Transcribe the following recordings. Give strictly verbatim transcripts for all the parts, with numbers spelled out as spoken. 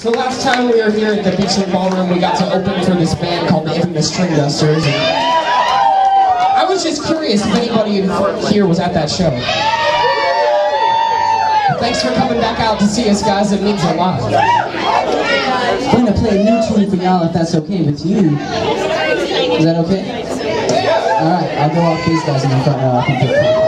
So last time we were here at the Beachland Ballroom, we got to open for this band called the Infamous String Dusters. And I was just curious if anybody here was at that show. Thanks for coming back out to see us, guys. It means a lot. We're going to play a new tune for y'all if that's okay with you. Is that okay? Alright, I'll go off these guys in the front row. I can pick them.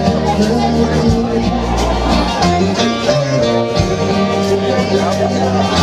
Yeah.